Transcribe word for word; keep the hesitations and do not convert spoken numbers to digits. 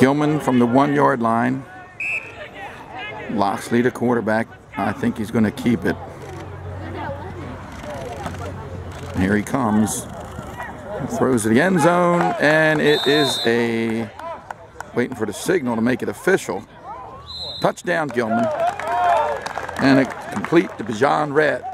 Gilman from the one-yard line. Locksley, the quarterback. I think he's going to keep it. Here he comes. Throws to the end zone, and it is a, waiting for the signal to make it official. Touchdown, Gilman. And a complete to Rhett.